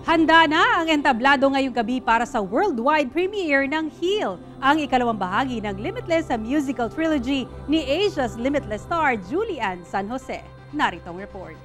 Handa na ang entablado ngayong gabi para sa worldwide premiere ng Heal, ang ikalawang bahagi ng Limitless sa musical trilogy ni Asia's Limitless star Julian San Jose. Narito ang report.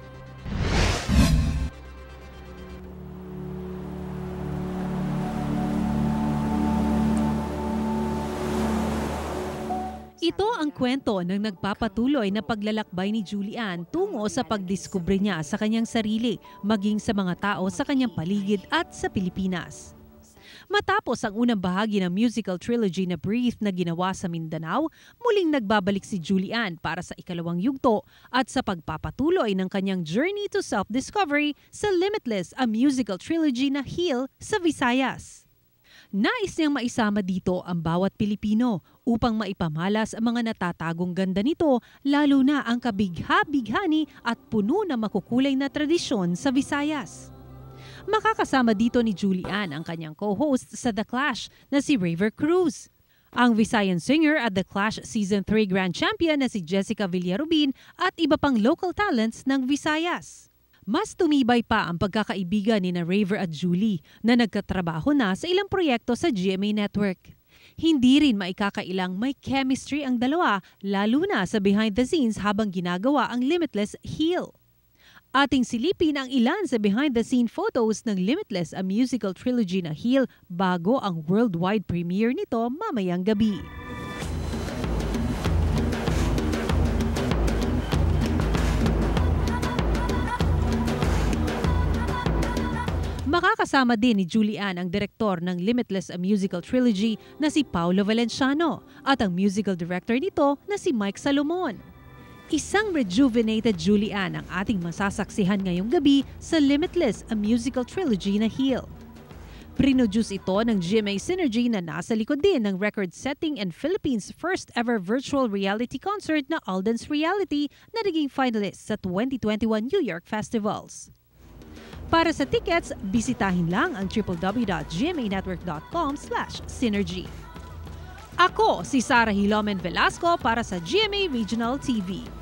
Ito ang kwento ng nagpapatuloy na paglalakbay ni Julian tungo sa pagdiskubre niya sa kanyang sarili, maging sa mga tao sa kanyang paligid at sa Pilipinas. Matapos ang unang bahagi ng musical trilogy na Breathe na ginawa sa Mindanao, muling nagbabalik si Julian para sa ikalawang yugto at sa pagpapatuloy ng kanyang journey to self-discovery sa Limitless, a musical trilogy na Heal sa Visayas. Nais niyang maisama dito ang bawat Pilipino upang maipamalas ang mga natatagong ganda nito, lalo na ang kabigha-bighani at puno na makukulay na tradisyon sa Visayas. Makakasama dito ni Julian ang kanyang co-host sa The Clash na si Raver Cruz, ang Visayan singer at The Clash Season 3 Grand Champion na si Jessica Villarubin at iba pang local talents ng Visayas. Mas tumibay pa ang pagkakaibigan ni na Raver at Julie na nagkatrabaho na sa ilang proyekto sa GMA Network. Hindi rin maikakailang may chemistry ang dalawa, lalo na sa behind the scenes habang ginagawa ang Limitless Heal. Ating silipin ang ilan sa behind the scene photos ng Limitless, a musical trilogy na Heal bago ang worldwide premiere nito mamayang gabi. Makakasama din ni Julian ang direktor ng Limitless, a musical trilogy na si Paulo Valenciano at ang musical director nito na si Mike Salomon. Isang rejuvenated Julian ang ating masasaksihan ngayong gabi sa Limitless, a musical trilogy na Heal. Produce ito ng GMA Synergy na nasa likod din ng record-setting and Philippines' first ever virtual reality concert na Alden's Reality na naging finalist sa 2021 New York Festivals. Para sa tickets, bisitahin lang ang www.gmanetwork.com/synergy. Ako si Sarah Hilomen Velasco para sa GMA Regional TV.